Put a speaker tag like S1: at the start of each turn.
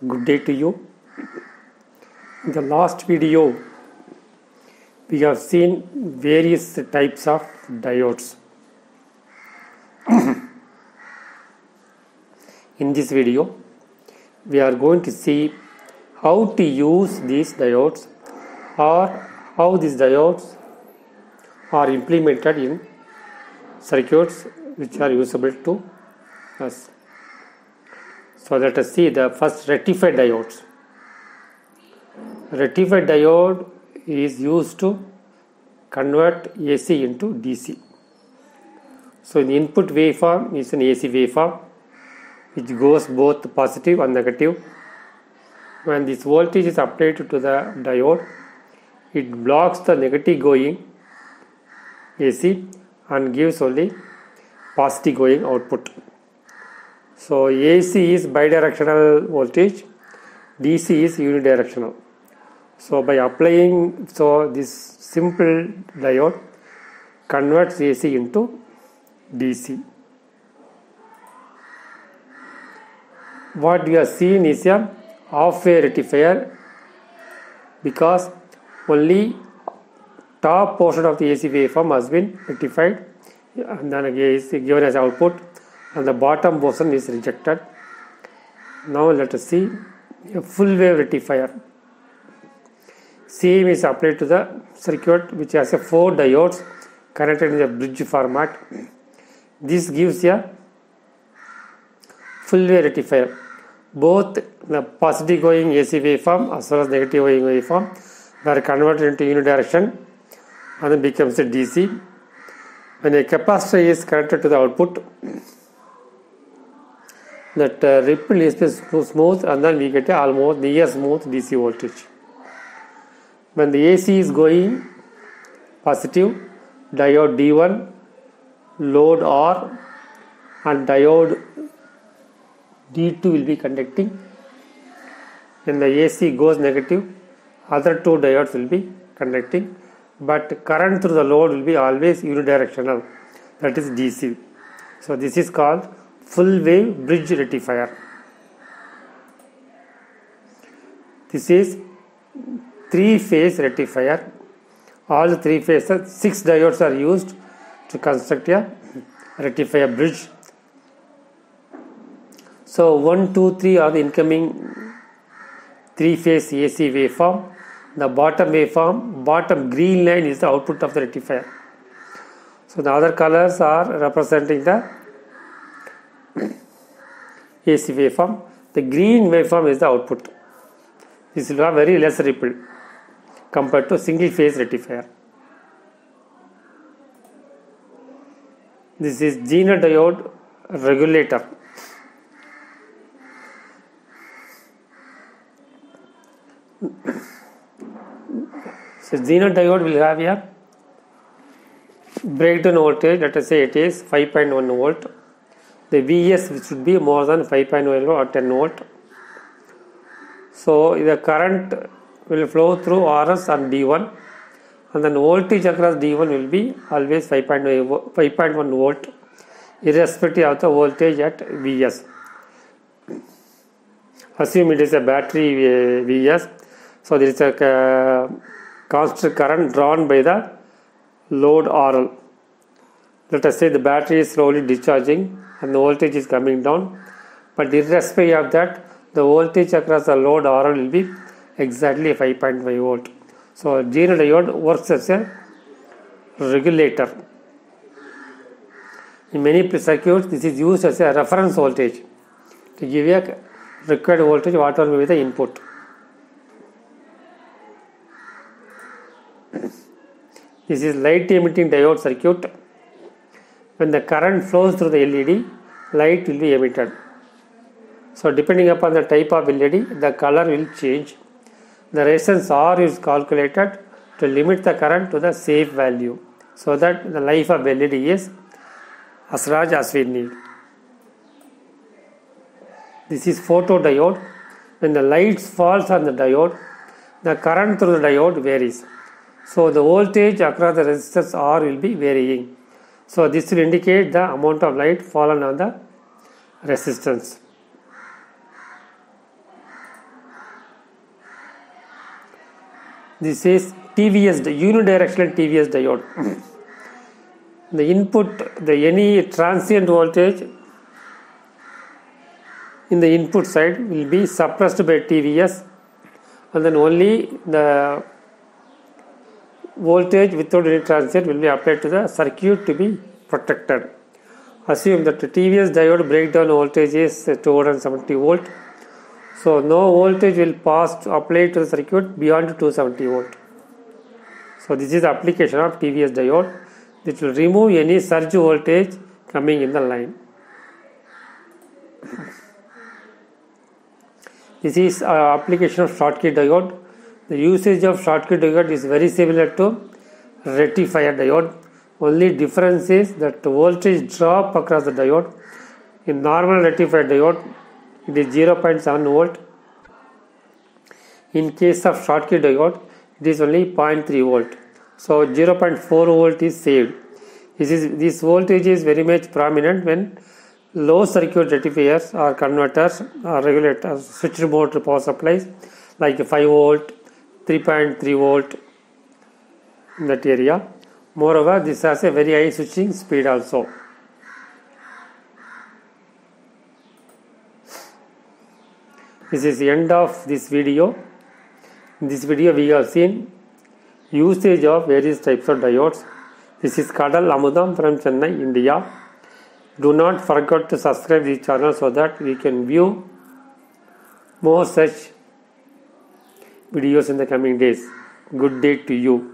S1: Good day to you. In the last video, we have seen various types of diodes. In this video, we are going to see how to use these diodes or how these diodes are implemented in circuits which are usable to us. So let us see the first rectified diodes. Rectified diode is used to convert AC into DC. So the input waveform is an AC waveform which goes both positive and negative. When this voltage is applied to the diode, it blocks the negative going AC and gives only positive going output. So AC is bidirectional voltage, DC is unidirectional. So by applying, this simple diode converts AC into DC. What we have seen is a half-wave rectifier because only top portion of the AC waveform has been rectified and then again is given as output, and the bottom portion is rejected. Now let us see a full wave rectifier. Same is applied to the circuit which has a 4 diodes connected in the bridge format. This gives a full wave rectifier. Both the positive going AC waveform as well as negative going waveform were converted into unidirection and then becomes a DC. When a capacitor is connected to the output, that ripple is smooth and then we get a almost near smooth DC voltage. When the AC is going positive, diode D1, load R and diode D2 will be conducting. When the AC goes negative, other 2 diodes will be conducting, but current through the load will be always unidirectional, that is DC. So this is called full wave bridge rectifier. This is 3-phase rectifier. All the 3 phases, 6 diodes are used to construct a rectifier bridge. So 1, 2, 3 are the incoming 3-phase AC waveform. The bottom waveform, bottom green line is the output of the rectifier. So the other colors are representing the AC waveform. The green waveform is the output. This will have very less ripple compared to single phase rectifier. This is Zener diode regulator. So Zener diode will have a breakdown voltage, let us say it is 5.1 volt. The Vs should be more than 5.1 or 10 volt. So the current will flow through Rs and D1, and then voltage across D1 will be always 5.1 volt irrespective of the voltage at Vs. Assume it is a battery Vs. So there is a constant current drawn by the load RL. Let us say the battery is slowly discharging and the voltage is coming down, but irrespective of that, the voltage across the load RL will be exactly 5.5 volt. So Zener diode works as a regulator. In many circuits, this is used as a reference voltage to give a required voltage whatever may be the input. This is light emitting diode circuit. When the current flows through the LED, light will be emitted. So depending upon the type of LED, the color will change. The resistance R is calculated to limit the current to the safe value, so that the life of LED is as large as we need. This is photodiode. When the light falls on the diode, the current through the diode varies. So the voltage across the resistance R will be varying. So this will indicate the amount of light fallen on the resistance. This is TVS, unidirectional TVS diode. The input, any transient voltage in the input side will be suppressed by TVS, and then only the voltage without any transient will be applied to the circuit to be protected. Assume that the TVS diode breakdown voltage is 270 volt. So no voltage will pass to apply to the circuit beyond 270 volt. So this is the application of TVS diode. It will remove any surge voltage coming in the line. This is application of Schottky diode. The usage of Schottky diode is very similar to rectifier diode. Only difference is that the voltage drop across the diode. In normal rectifier diode, it is 0.7 volt. In case of Schottky diode, it is only 0.3 volt. So 0.4 volt is saved. This voltage is very much prominent when low circuit rectifiers or converters or regulators, switch mode power supplies like 5 volt, 3.3 volt in that area. Moreover, this has a very high switching speed also. This is the end of this video. In this video, we have seen usage of various types of diodes. This is Kadal Amudam from Chennai, India. Do not forget to subscribe this channel so that we can view more such videos in the coming days. Good day to you.